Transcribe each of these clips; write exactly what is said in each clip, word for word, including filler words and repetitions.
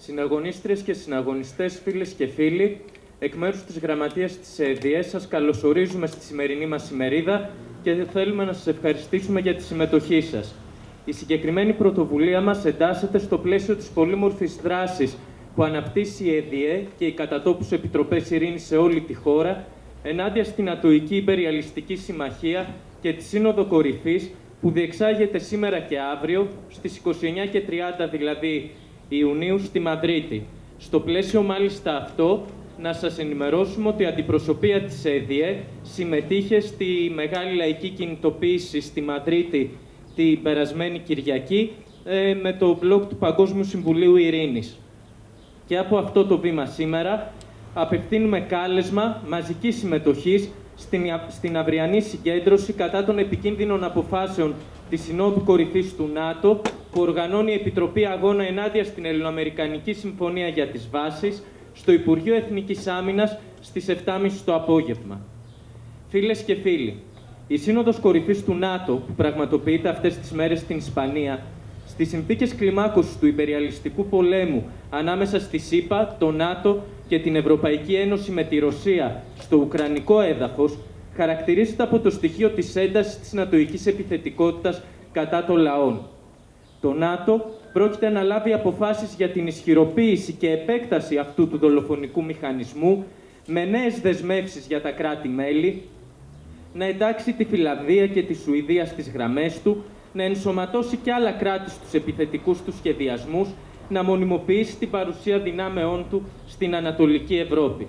Συναγωνίστριες και συναγωνιστές, φίλες και φίλοι, εκ μέρους της Γραμματείας της ΕΔΙΕ σας καλωσορίζουμε στη σημερινή μας ημερίδα και θέλουμε να σας ευχαριστήσουμε για τη συμμετοχή σας. Η συγκεκριμένη πρωτοβουλία μας εντάσσεται στο πλαίσιο της πολύμορφης δράσης που αναπτύσσει η ΕΔΙΕ και οι κατατόπους επιτροπές ειρήνης σε όλη τη χώρα ενάντια στην Ατοική Ιμπεριαλιστική Συμμαχία και τη Σύνοδο Κορυφής που διεξάγεται σήμερα και αύριο, στις είκοσι εννέα και τριάντα δηλαδή Ιουνίου στη Μαδρίτη. Στο πλαίσιο μάλιστα αυτό, να σας ενημερώσουμε ότι η αντιπροσωπεία της ΕΔΙΕ συμμετείχε στη μεγάλη λαϊκή κινητοποίηση στη Μαδρίτη την περασμένη Κυριακή ε, με το μπλοκ του Παγκόσμιου Συμβουλίου Ειρήνης. Και από αυτό το βήμα σήμερα απευθύνουμε κάλεσμα μαζικής συμμετοχής στην, στην αυριανή συγκέντρωση κατά των επικίνδυνων αποφάσεων της Συνόδου Κορυφής του ΝΑΤΟ που οργανώνει η Επιτροπή Αγώνα ενάντια στην Ελληνοαμερικανική Συμφωνία για τις Βάσεις στο Υπουργείο Εθνικής Άμυνας στις επτά και μισή το απόγευμα. Φίλες και φίλοι, η Σύνοδος Κορυφής του ΝΑΤΟ που πραγματοποιείται αυτές τις μέρες στην Ισπανία στις συνθήκες κλιμάκωσης του ιμπεριαλιστικού πολέμου ανάμεσα στη ΣΥΠΑ, το ΝΑΤΟ και την Ευρωπαϊκή Ένωση με τη Ρωσία στο ουκρανικό έδαφος χαρακτηρίζεται από το στοιχείο της έντασης της νατοικής επιθετικότητας κατά των λαών. Το ΝΑΤΟ πρόκειται να λάβει αποφάσεις για την ισχυροποίηση και επέκταση αυτού του δολοφονικού μηχανισμού με νέες δεσμεύσεις για τα κράτη-μέλη, να εντάξει τη Φιλανδία και τη Σουηδία στις γραμμές του, να ενσωματώσει και άλλα κράτη στους επιθετικούς του σχεδιασμούς, να μονιμοποιήσει την παρουσία δυνάμεών του στην Ανατολική Ευρώπη.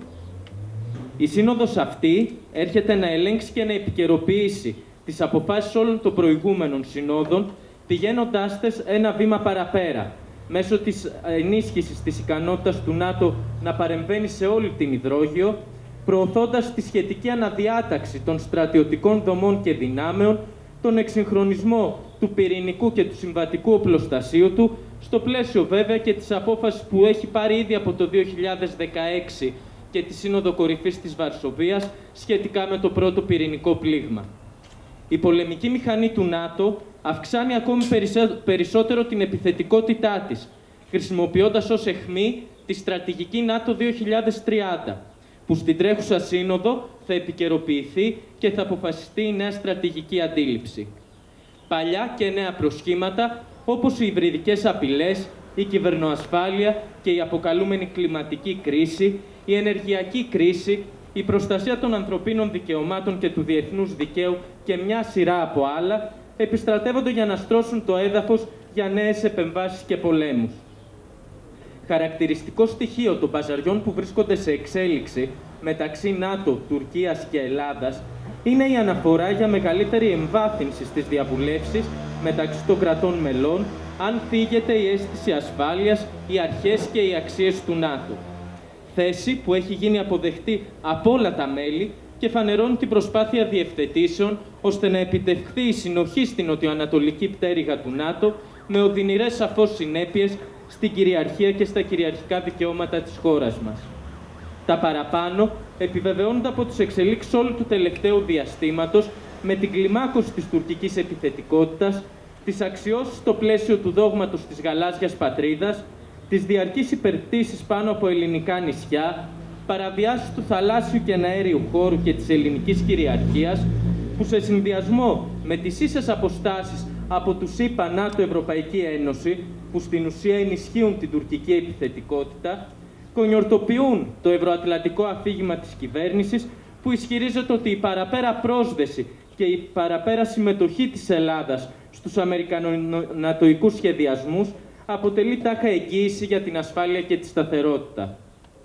Η Σύνοδος αυτή έρχεται να ελέγξει και να επικαιροποιήσει τις αποφάσεις όλων των προηγούμενων συνόδων, πηγαίνοντάς τες ένα βήμα παραπέρα, μέσω της ενίσχυσης της ικανότητας του ΝΑΤΟ να παρεμβαίνει σε όλη την υδρόγειο, προωθώντας τη σχετική αναδιάταξη των στρατιωτικών δομών και δυνάμεων, τον εξυγχρονισμό του πυρηνικού και του συμβατικού οπλοστασίου του, στο πλαίσιο βέβαια και της απόφασης που έχει πάρει ήδη από το δύο χιλιάδες δεκαέξι και τη Σύνοδο Κορυφής της Βαρσοβίας σχετικά με το πρώτο πυρηνικό πλήγμα. Η πολεμική μηχανή του ΝΑΤΟ αυξάνει ακόμη περισσότερο την επιθετικότητά της, χρησιμοποιώντας ως αιχμή τη στρατηγική ΝΑΤΟ δύο χιλιάδες τριάντα, που στην τρέχουσα σύνοδο θα επικαιροποιηθεί και θα αποφασιστεί η νέα στρατηγική αντίληψη. Παλιά και νέα προσχήματα, όπως οι υβριδικές απειλές, η κυβερνοασφάλεια και η αποκαλούμενη κλιματική κρίση, η ενεργειακή κρίση, η προστασία των ανθρωπίνων δικαιωμάτων και του διεθνούς δικαίου και μια σειρά από άλλα, επιστρατεύονται για να στρώσουν το έδαφος για νέες επεμβάσεις και πολέμους. Χαρακτηριστικό στοιχείο των παζαριών που βρίσκονται σε εξέλιξη μεταξύ ΝΑΤΟ, Τουρκίας και Ελλάδας είναι η αναφορά για μεγαλύτερη εμβάθυνση στις διαβουλεύσεις μεταξύ των κρατών μελών, αν φύγεται η αίσθηση ασφάλειας, οι αρχές και οι αξίες του ΝΑΤΟ. Θέση που έχει γίνει αποδεκτή από όλα τα μέλη και φανερώνει την προσπάθεια διευθετήσεων ώστε να επιτευχθεί η συνοχή στην νοτιοανατολική πτέρυγα του ΝΑΤΟ με οδυνηρές σαφώς συνέπειες στην κυριαρχία και στα κυριαρχικά δικαιώματα της χώρας μας. Τα παραπάνω επιβεβαιώνονται από τις εξελίξεις όλου του τελευταίου διαστήματος με την κλιμάκωση της τουρκικής επιθετικότητας, τις αξιώσεις στο πλαίσιο του δόγματος της γαλάζιας πατρίδας, τις διαρκείς υπερπτήσεις πάνω από ελληνικά νησιά, παραβιάσεις του θαλάσσιου και αέριου χώρου και της ελληνικής κυριαρχίας, που σε συνδυασμό με τις ίσες αποστάσεις από τους ΣΥΠΑ, ΝΑΤΟ, Ευρωπαϊκή Ένωση, που στην ουσία ενισχύουν την τουρκική επιθετικότητα, κονιορτοποιούν το ευρωατλαντικό αφήγημα της κυβέρνησης, που ισχυρίζεται ότι η παραπέρα πρόσδεση και η παραπέρα συμμετοχή της Ελλάδας στους αμερικανονατοικούς σχεδιασμούς αποτελεί τάχα εγγύηση για την ασφάλεια και τη σταθερότητα.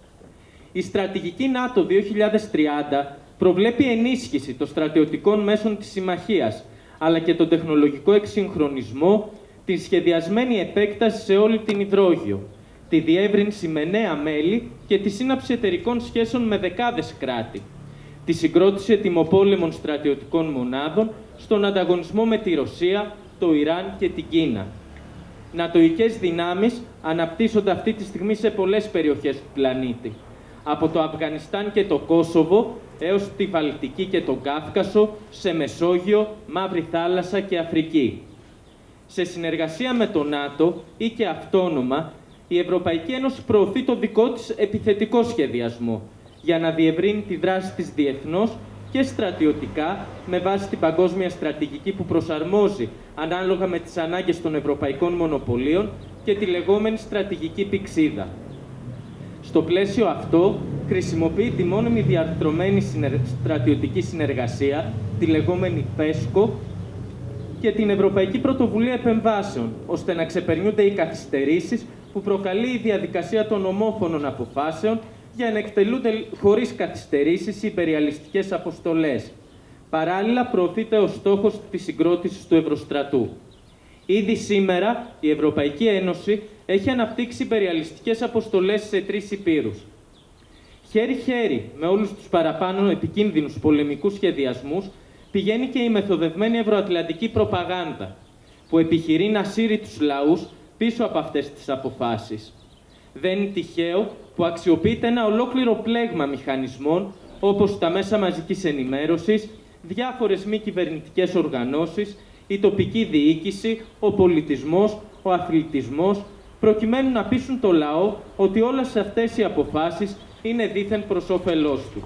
Η στρατηγική ΝΑΤΟ δύο χιλιάδες τριάντα προβλέπει ενίσχυση των στρατιωτικών μέσων της συμμαχίας, αλλά και τον τεχνολογικό εξυγχρονισμό, τη σχεδιασμένη επέκταση σε όλη την υδρόγειο, τη διεύρυνση με νέα μέλη και τη σύναψη εταιρικών σχέσεων με δεκάδες κράτη, τη συγκρότηση ετοιμοπόλεμων στρατιωτικών μονάδων στον ανταγωνισμό με τη Ρωσία, το Ιράν και την Κίνα. Νατοικές δυνάμεις αναπτύσσονται αυτή τη στιγμή σε πολλές περιοχές του πλανήτη, από το Αφγανιστάν και το Κόσοβο έως τη Βαλτική και τον Κάφκασο, σε Μεσόγειο, Μαύρη Θάλασσα και Αφρική. Σε συνεργασία με το ΝΑΤΟ ή και αυτόνομα, η Ευρωπαϊκή Ένωση προωθεί το δικό της επιθετικό σχεδιασμό για να διευρύνει τη δράση της διεθνώς και στρατιωτικά με βάση την παγκόσμια στρατηγική που προσαρμόζει ανάλογα με τις ανάγκες των ευρωπαϊκών μονοπωλίων και τη λεγόμενη στρατηγική πυξίδα. Στο πλαίσιο αυτό, χρησιμοποιεί τη μόνιμη διαρθρωμένη συνεργ... στρατιωτική συνεργασία, τη λεγόμενη πέσκο, και την Ευρωπαϊκή Πρωτοβουλία Επεμβάσεων, ώστε να ξεπερνιούνται οι καθυστερήσεις που προκαλεί η διαδικασία των ομόφωνων αποφάσεων για να εκτελούνται χωρίς καθυστερήσεις οι υπεριαλιστικές αποστολές. Παράλληλα, προωθείται ο στόχος της συγκρότησης του Ευρωστρατού. Ήδη σήμερα, η Ευρωπαϊκή Ένωση έχει αναπτύξει υπεριαλιστικές αποστολές σε τρεις υπήρους. Χέρι-χέρι με όλους τους παραπάνω επικίνδυνους πολεμικούς σχεδιασμούς, πηγαίνει και η μεθοδευμένη ευρωατλαντική προπαγάνδα, που επιχειρεί να σύρει τους λαούς πίσω από αυτές τις αποφάσεις. Δεν είναι τυχαίο που αξιοποιείται ένα ολόκληρο πλέγμα μηχανισμών, όπως τα μέσα μαζικής ενημέρωσης, διάφορες μη κυβερνητικές οργανώσεις, η τοπική διοίκηση, ο πολιτισμός, ο αθλητισμός, προκειμένου να πείσουν το λαό ότι όλες αυτές οι αποφάσεις είναι δήθεν προς όφελός του.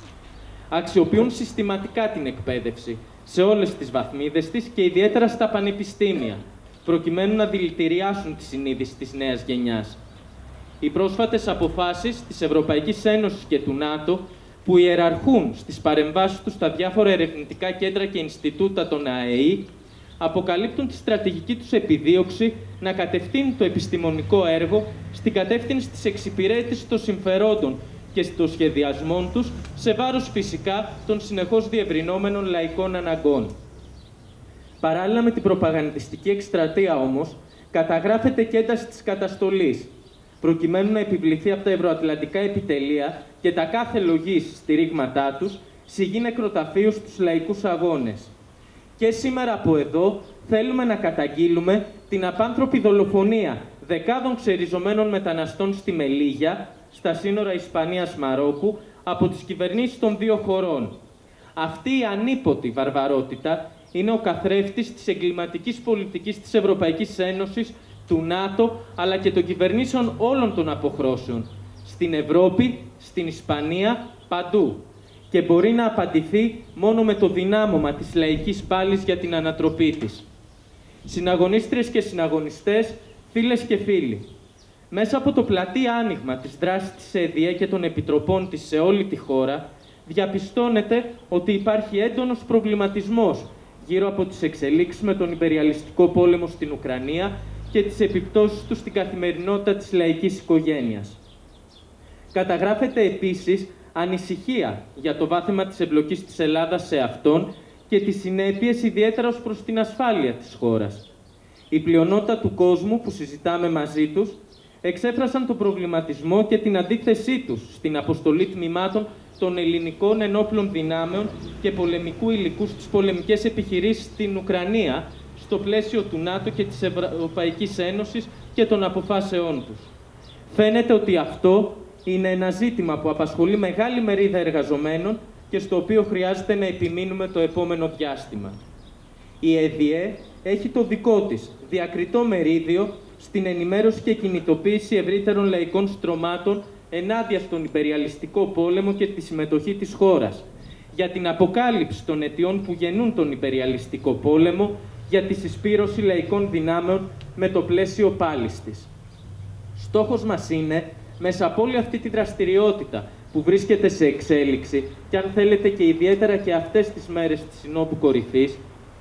Αξιοποιούν συστηματικά την εκπαίδευση σε όλες τις βαθμίδες της και ιδιαίτερα στα πανεπιστήμια, προκειμένου να δηλητηριάσουν τη συνείδηση της νέας γενιάς. Οι πρόσφατες αποφάσεις της Ευρωπαϊκής Ένωσης και του ΝΑΤΟ, που ιεραρχούν στις παρεμβάσεις τους στα διάφορα ερευνητικά κέντρα και Ινστιτούτα των ΑΕΗ, αποκαλύπτουν τη στρατηγική τους επιδίωξη να κατευθύνει το επιστημονικό έργο στην κατεύθυνση της εξυπηρέτησης των συμφερόντων και των σχεδιασμών τους, σε βάρος φυσικά των συνεχώς διευρυνόμενων λαϊκών αναγκών. Παράλληλα με την προπαγανδιστική εκστρατεία όμως, καταγράφεται και ένταση της καταστολής, προκειμένου να επιβληθεί από τα ευρωατλαντικά επιτελεία και τα κάθε λογής στηρίγματά τους σιγή νεκροταφείου στους λαϊκούς αγώνες. Και σήμερα από εδώ θέλουμε να καταγγείλουμε την απάνθρωπη δολοφονία δεκάδων ξεριζωμένων μεταναστών στη Μελίγια, στα σύνορα Ισπανίας-Μαρόκου, από τις κυβερνήσεις των δύο χωρών. Αυτή η ανίποτη βαρβαρότητα είναι ο καθρέφτης της εγκληματικής πολιτικής της Ευρωπαϊκής Ένωσης, του ΝΑΤΟ, αλλά και των κυβερνήσεων όλων των αποχρώσεων, στην Ευρώπη, στην Ισπανία, παντού. Και μπορεί να απαντηθεί μόνο με το δυνάμωμα της λαϊκής πάλης για την ανατροπή της. Συναγωνίστριες και συναγωνιστές, φίλες και φίλοι, μέσα από το πλατή άνοιγμα της δράσης της ΕΔΙΕ και των επιτροπών της σε όλη τη χώρα, διαπιστώνεται ότι υπάρχει έντονος προβληματισμός γύρω από τις εξελίξεις με τον υπεριαλιστικό πόλεμο στην Ουκρανία και τις επιπτώσεις του στην καθημερινότητα της λαϊκής οικογένειας. Καταγράφεται επίσης ανησυχία για το βάθημα της εμπλοκής της Ελλάδας σε αυτόν και τις συνέπειες ιδιαίτερα ως προς την ασφάλεια της χώρας. Η πλειονότητα του κόσμου που συζητάμε μαζί τους εξέφρασαν τον προβληματισμό και την αντίθεσή τους στην αποστολή τμήματων των ελληνικών ενόπλων δυνάμεων και πολεμικού υλικού στις πολεμικές επιχειρήσεις στην Ουκρανία, στο πλαίσιο του ΝΑΤΟ και της Ευρωπαϊκής Ένωσης και των αποφάσεών τους. Φαίνεται ότι αυτό είναι ένα ζήτημα που απασχολεί μεγάλη μερίδα εργαζομένων και στο οποίο χρειάζεται να επιμείνουμε το επόμενο διάστημα. Η ΕΔΙΕ έχει το δικό της διακριτό μερίδιο στην ενημέρωση και κινητοποίηση ευρύτερων λαϊκών στρωμάτων ενάντια στον υπεριαλιστικό πόλεμο και τη συμμετοχή της χώρας, για την αποκάλυψη των αιτιών που γεννούν τον υπεριαλιστικό πόλεμο, για τη συσπήρωση λαϊκών δυνάμεων με το πλαίσιο πάλης της. Στόχος μας είναι, μέσα από όλη αυτή τη δραστηριότητα που βρίσκεται σε εξέλιξη, και αν θέλετε και ιδιαίτερα και αυτές τις μέρες της Συνόδου Κορυφής,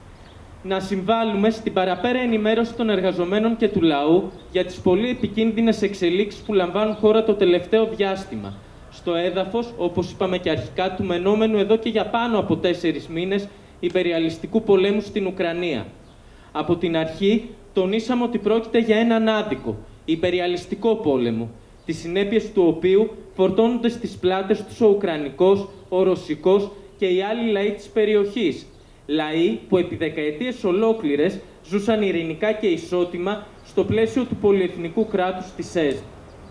να συμβάλλουμε στην παραπέρα ενημέρωση των εργαζομένων και του λαού για τις πολύ επικίνδυνες εξελίξεις που λαμβάνουν χώρα το τελευταίο διάστημα, στο έδαφος, όπως είπαμε και αρχικά, του μενόμενου εδώ και για πάνω από τέσσερις μήνες υπεριαλιστικού πολέμου στην Ουκρανία. Από την αρχή τονίσαμε ότι πρόκειται για έναν άδικο, υπεριαλιστικό πόλεμο, τις συνέπειες του οποίου φορτώνονται στις πλάτες τους ο Ουκρανικός, ο Ρωσικός και οι άλλοι λαοί της περιοχής. Λαοί που επί δεκαετίες ολόκληρες ζούσαν ειρηνικά και ισότιμα στο πλαίσιο του πολυεθνικού κράτους της ΕΣΔ.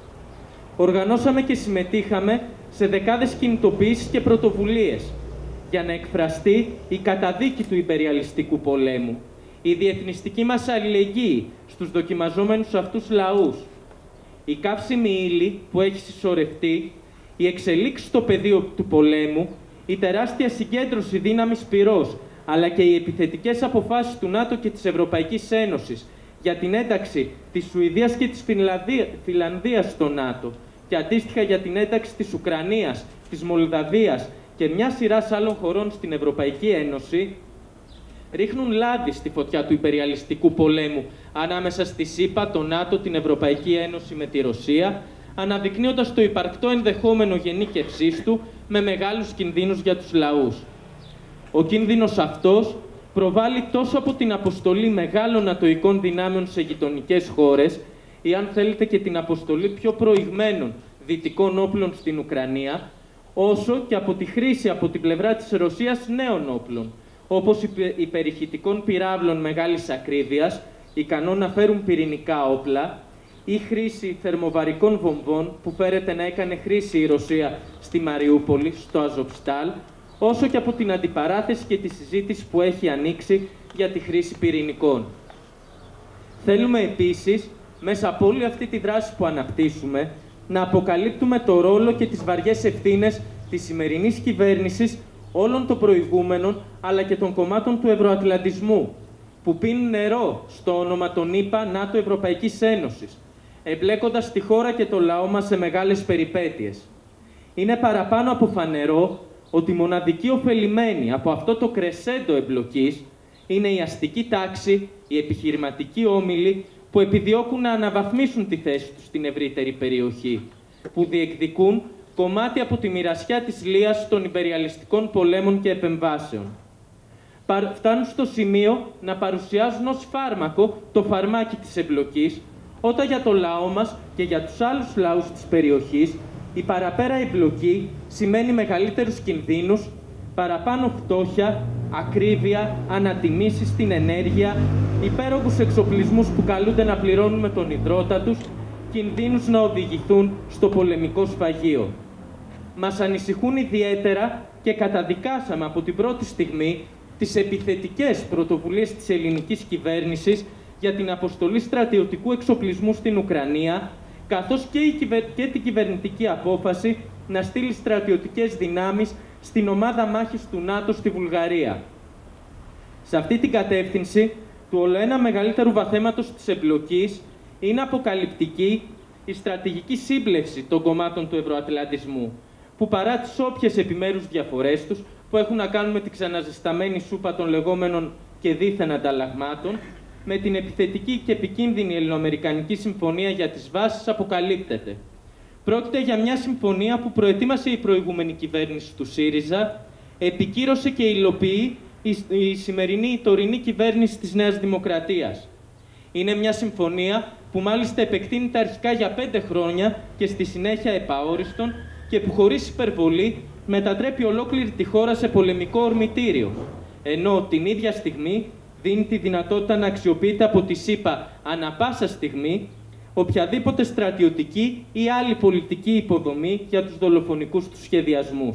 Οργανώσαμε και συμμετείχαμε σε δεκάδες κινητοποιήσεις και πρωτοβουλίες για να εκφραστεί η καταδίκη του υπεριαλιστικού πολέμου, η διεθνιστική μας αλληλεγγύη στους δοκιμαζόμενους αυτούς λαούς, η καύσιμη ύλη που έχει συσσωρευτεί, η εξελίξη στο πεδίο του πολέμου, η τεράστια συγκέντρωση δύναμης πυρός, αλλά και οι επιθετικές αποφάσεις του ΝΑΤΟ και της Ευρωπαϊκής Ένωσης για την ένταξη της Σουηδίας και της Φινλανδίας στο ΝΑΤΟ και αντίστοιχα για την ένταξη της Ουκρανίας, της Μολδαβίας και μια σειρά άλλων χωρών στην Ευρωπαϊκή Ένωση, ρίχνουν λάδι στη φωτιά του υπεριαλιστικού πολέμου ανάμεσα στη ΣΥΠΑ, το ΝΑΤΟ, την Ευρωπαϊκή Ένωση με τη Ρωσία, αναδεικνύοντας το υπαρκτό ενδεχόμενο γενίκευσής του με μεγάλους κινδύνους για τους λαούς. Ο κίνδυνος αυτός προβάλλει τόσο από την αποστολή μεγάλων νατοικών δυνάμεων σε γειτονικές χώρες, ή αν θέλετε και την αποστολή πιο προηγμένων δυτικών όπλων στην Ουκρανία, όσο και από τη χρήση από την πλευρά της Ρωσίας νέων όπλων, όπως υπερηχητικών πυράβλων μεγάλης ακρίβειας, ικανών να φέρουν πυρηνικά όπλα, ή χρήση θερμοβαρικών βομβών που φέρεται να έκανε χρήση η Ρωσία στη Μαριούπολη, στο Αζοβστάλ, όσο και από την αντιπαράθεση και τη συζήτηση που έχει ανοίξει για τη χρήση πυρηνικών. Θέλουμε επίσης, μέσα από όλη αυτή τη δράση που αναπτύσσουμε, να αποκαλύπτουμε το ρόλο και τις βαριές ευθύνες της σημερινής κυβέρνησης, όλων των προηγούμενων, αλλά και των κομμάτων του ευρωατλαντισμού, που πίνουν νερό στο όνομα των ΗΠΑ, ΝΑΤΟ, Ευρωπαϊκής Ένωσης, εμπλέκοντας τη χώρα και το λαό μας σε μεγάλες περιπέτειες. Είναι παραπάνω από φανερό ότι μοναδική ωφελημένη από αυτό το κρεσέντο εμπλοκής είναι η αστική τάξη, οι επιχειρηματικοί όμιλοι που επιδιώκουν να αναβαθμίσουν τη θέση τους στην ευρύτερη περιοχή, που διεκδικούν κομμάτι από τη μοιρασιά της λίας των υπεριαλιστικών πολέμων και επεμβάσεων. Φτάνουν στο σημείο να παρουσιάζουν ως φάρμακο το φαρμάκι της εμπλοκής, όταν για το λαό μας και για τους άλλους λαούς της περιοχής η παραπέρα εμπλοκή σημαίνει μεγαλύτερους κινδύνους, παραπάνω φτώχεια, ακρίβεια, ανατιμήσεις στην ενέργεια, υπέρογους εξοπλισμούς που καλούνται να πληρώνουν με τον ιδρώτα τους, κινδύνους να οδηγηθούν στο πολεμικό σφαγείο. Μας ανησυχούν ιδιαίτερα και καταδικάσαμε από την πρώτη στιγμή τις επιθετικές πρωτοβουλίες της ελληνικής κυβέρνησης για την αποστολή στρατιωτικού εξοπλισμού στην Ουκρανία, καθώς και, η κυβερ... και την κυβερνητική απόφαση να στείλει στρατιωτικές δυνάμεις στην ομάδα μάχης του ΝΑΤΟ στη Βουλγαρία. Σε αυτή την κατεύθυνση του ολοένα μεγαλύτερου βαθέματος της εμπλοκής είναι αποκαλυπτική η στρατηγική σύμπλευση των κομμάτων του ευρωατλαντισμού, που παρά τις όποιες επιμέρους διαφορές τους, που έχουν να κάνουν με την ξαναζεσταμένη σούπα των λεγόμενων και δίθεν ανταλλαγμάτων, με την επιθετική και επικίνδυνη Ελληνοαμερικανική Συμφωνία για τις βάσεις αποκαλύπτεται. Πρόκειται για μια συμφωνία που προετοίμασε η προηγούμενη κυβέρνηση του ΣΥΡΙΖΑ, επικύρωσε και υλοποιεί η, η σημερινή, η τωρινή κυβέρνηση της Νέας Δημοκρατίας. Είναι μια συμφωνία που μάλιστα επεκτείνεται αρχικά για πέντε χρόνια και στη συνέχεια επαόριστον και που χωρίς υπερβολή μετατρέπει ολόκληρη τη χώρα σε πολεμικό ορμητήριο, ενώ την ίδια στιγμή δίνει τη δυνατότητα να αξιοποιείται από τη ΣΥΠΑ ανα πάσα στιγμή οποιαδήποτε στρατιωτική ή άλλη πολιτική υποδομή για τους δολοφονικούς τους σχεδιασμούς.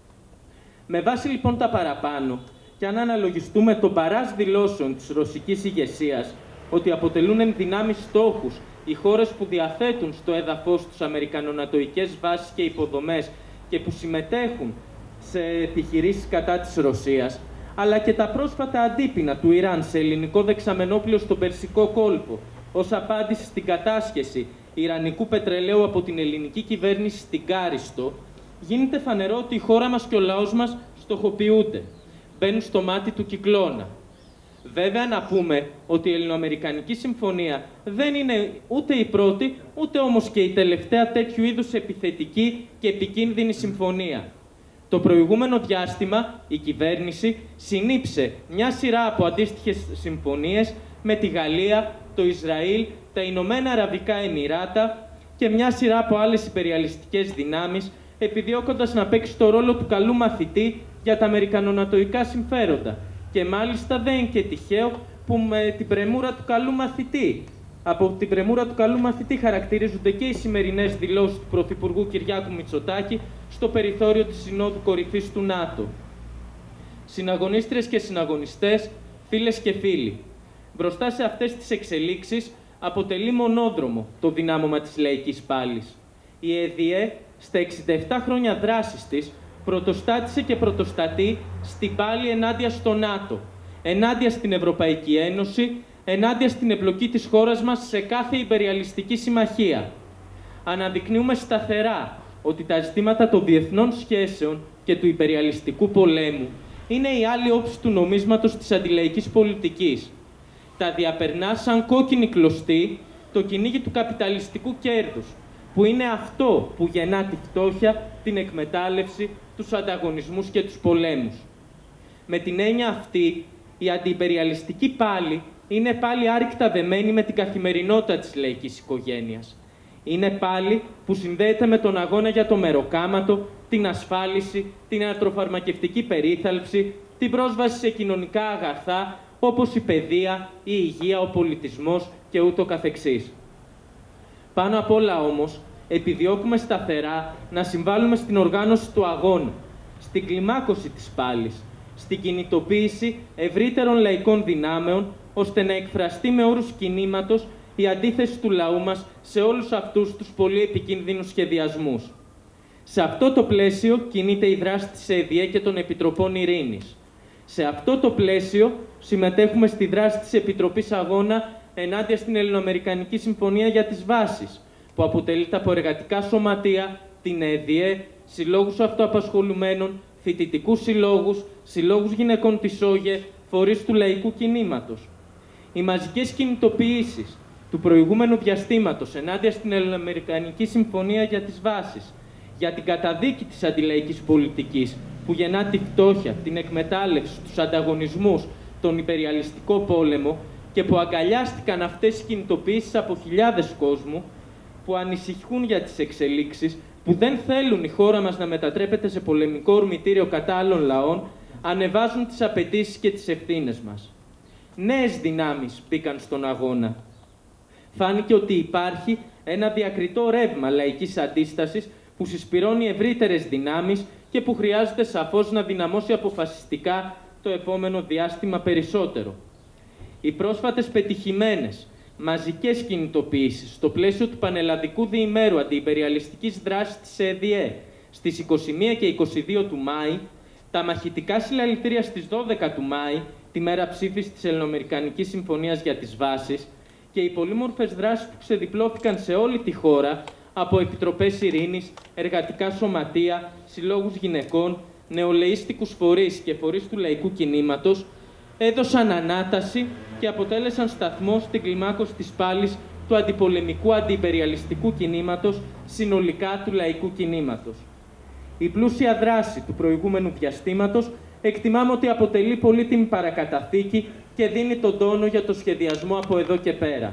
Με βάση λοιπόν τα παραπάνω, και αν αναλογιστούμε τον παράς δηλώσεων της ρωσικής ηγεσίας ότι αποτελούν ενδυνάμεις στόχους οι χώρες που διαθέτουν στο έδαφος τους αμερικανονατοικές βάσεις και υποδομές και που συμμετέχουν σε επιχειρήσεις κατά της Ρωσίας, αλλά και τα πρόσφατα αντίπεινα του Ιράν σε ελληνικό δεξαμενόπλαιο στον Περσικό κόλπο, ως απάντηση στην κατάσχεση ιρανικού πετρελαίου από την ελληνική κυβέρνηση στην Κάριστο, γίνεται φανερό ότι η χώρα μας και ο λαός μας στοχοποιούνται, μπαίνουν στο μάτι του κυκλώνα. Βέβαια, να πούμε ότι η Ελληνοαμερικανική Συμφωνία δεν είναι ούτε η πρώτη, ούτε όμως και η τελευταία τέτοιου είδους επιθετική και επικίνδυνη συμφωνία. Το προηγούμενο διάστημα η κυβέρνηση συνήψε μια σειρά από αντίστοιχες συμφωνίες με τη Γαλλία, το Ισραήλ, τα Ηνωμένα Αραβικά Εμιράτα και μια σειρά από άλλες υπεριαλιστικές δυνάμεις, επιδιώκοντας να παίξει το ρόλο του καλού μαθητή για τα αμερικανονατοϊκά συμφέροντα. Και μάλιστα δεν είναι και τυχαίο που με την πρεμούρα του καλού μαθητή, από την πρεμούρα του καλού μαθητή χαρακτηρίζονται και οι σημερινές δηλώσεις του Πρωθυπουργού Κυριάκου Μητσοτάκη στο περιθώριο της Συνόδου Κορυφής του ΝΑΤΟ. Συναγωνίστριες και συναγωνιστές, φίλες και φίλοι, μπροστά σε αυτές τις εξελίξεις αποτελεί μονόδρομο το δυνάμωμα της λαϊκής πάλης. Η ΕΔΙΕ, στα εξήντα επτά χρόνια δράσης της, πρωτοστάτησε και πρωτοστατεί στην πάλη ενάντια στο ΝΑΤΟ, ενάντια στην Ευρωπαϊκή Ένωση, ενάντια στην εμπλοκή της χώρας μας σε κάθε ιμπεριαλιστική συμμαχία. Αναδεικνύουμε σταθερά ότι τα ζητήματα των διεθνών σχέσεων και του ιμπεριαλιστικού πολέμου είναι η άλλη όψη του νομίσματος της αντιλαϊκής πολιτικής. Τα διαπερνά σαν κόκκινη κλωστή το κυνήγι του καπιταλιστικού κέρδους, που είναι αυτό που γεννά τη φτώχεια, την εκμετάλλευση, τους ανταγωνισμούς και τους πολέμους. Με την έννοια αυτή, η αντιιμπεριαλιστική πάλη είναι πάλι άρρηκτα δεμένη με την καθημερινότητα της λαϊκής οικογένειας. Είναι πάλι που συνδέεται με τον αγώνα για το μεροκάματο, την ασφάλιση, την ιατροφαρμακευτική περίθαλψη, την πρόσβαση σε κοινωνικά αγαθά, όπως η παιδεία, η υγεία, ο πολιτισμός και ούτω καθεξής. Πάνω απ' όλα όμως, επιδιώκουμε σταθερά να συμβάλλουμε στην οργάνωση του αγώνα, στην κλιμάκωση της πάλης, στην κινητοποίηση ευρύτερων λαϊκών δυνάμεων, ώστε να εκφραστεί με όρους κινήματος η αντίθεση του λαού μας σε όλους αυτούς τους πολύ επικίνδυνους σχεδιασμούς. Σε αυτό το πλαίσιο κινείται η δράση της ΕΔΙΕ και των Επιτροπών Ειρήνης. Σε αυτό το πλαίσιο συμμετέχουμε στη δράση της Επιτροπής Αγώνα ενάντια στην Ελληνοαμερικανική Συμφωνία για τις Βάσεις, που αποτελείται από εργατικά σωματεία, την ΕΔΙΕ, συλλόγους αυτοαπασχολουμένων, φοιτητικούς συλλόγους, συλλόγους γυναικών της ΟΓΕ, φορείς του λαϊκού κινήματος. Οι μαζικές κινητοποιήσεις του προηγούμενου διαστήματος ενάντια στην Ελληνοαμερικανική Συμφωνία για τις Βάσεις, για την καταδίκη της αντιλαϊκής πολιτικής που γεννά τη φτώχεια, την εκμετάλλευση, τους ανταγωνισμούς, τον υπεριαλιστικό πόλεμο και που αγκαλιάστηκαν αυτές οι κινητοποιήσεις από χιλιάδες κόσμου που ανησυχούν για τις εξελίξεις, που δεν θέλουν η χώρα μας να μετατρέπεται σε πολεμικό ορμητήριο κατά άλλων λαών, ανεβάζουν τις απαιτήσεις και τις ευθύνες μας. Νέες δυνάμεις μπήκαν στον αγώνα. Φάνηκε ότι υπάρχει ένα διακριτό ρεύμα λαϊκής αντίστασης που συσπυρώνει ευρύτερες δυνάμεις και που χρειάζεται σαφώς να δυναμώσει αποφασιστικά το επόμενο διάστημα περισσότερο. Οι πρόσφατες πετυχημένες μαζικές κινητοποιήσεις στο πλαίσιο του πανελλαδικού διημέρου αντιιμπεριαλιστικής δράσης της ΕΔΙΕ στις είκοσι μία και είκοσι δύο του Μάη, τα μαχητικά συλλαλητήρια στις δώδεκα του Μάη, τη μέρα ψήφισης της Ελληνοαμερικανικής Συμφωνίας για τις Βάσεις, και οι πολύμορφες δράσεις που ξεδιπλώθηκαν σε όλη τη χώρα από επιτροπές ειρήνης, εργατικά σωματεία, συλλόγους γυναικών, νεολαίστικους φορείς και φορείς του λαϊκού κινήματος, έδωσαν ανάταση και αποτέλεσαν σταθμό στην κλιμάκωση της πάλης του αντιπολεμικού αντιιμπεριαλιστικού κινήματος, συνολικά του λαϊκού κινήματος. Η πλούσια δράση του προηγούμενου διαστήματος εκτιμάμε ότι αποτελεί πολύτιμη παρακαταθήκη και δίνει τον τόνο για το σχεδιασμό από εδώ και πέρα.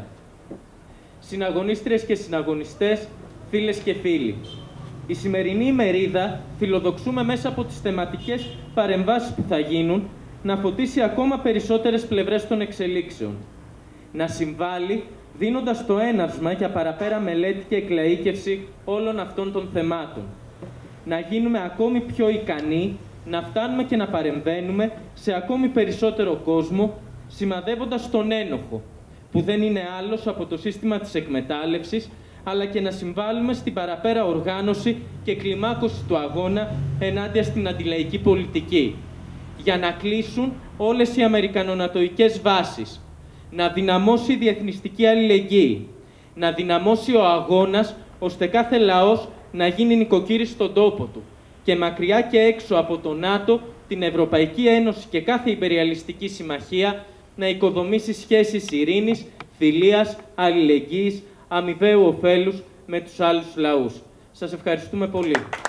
Συναγωνίστριες και συναγωνιστές, φίλες και φίλοι, η σημερινή ημερίδα φιλοδοξούμε μέσα από τις θεματικές παρεμβάσεις που θα γίνουν να φωτίσει ακόμα περισσότερες πλευρές των εξελίξεων. Να συμβάλλει δίνοντας το έναυσμα για παραπέρα μελέτη και εκλαΐκευση όλων αυτών των θεμάτων. Να γίνουμε ακόμη πιο ικανοί, να φτάνουμε και να παρεμβαίνουμε σε ακόμη περισσότερο κόσμο, σημαδεύοντας τον ένοχο, που δεν είναι άλλος από το σύστημα της εκμετάλλευσης, αλλά και να συμβάλλουμε στην παραπέρα οργάνωση και κλιμάκωση του αγώνα ενάντια στην αντιλαϊκή πολιτική, για να κλείσουν όλες οι αμερικανονατοικές βάσεις, να δυναμώσει η διεθνιστική αλληλεγγύη, να δυναμώσει ο αγώνας, ώστε κάθε λαός να γίνει νοικοκύρης στον τόπο του και μακριά και έξω από το ΝΑΤΟ, την Ευρωπαϊκή Ένωση και κάθε υπεριαλιστική συμμαχία να οικοδομήσει σχέσεις ειρήνης, φιλίας, αλληλεγγύης, αμοιβαίου ωφέλους με τους άλλους λαούς. Σας ευχαριστούμε πολύ.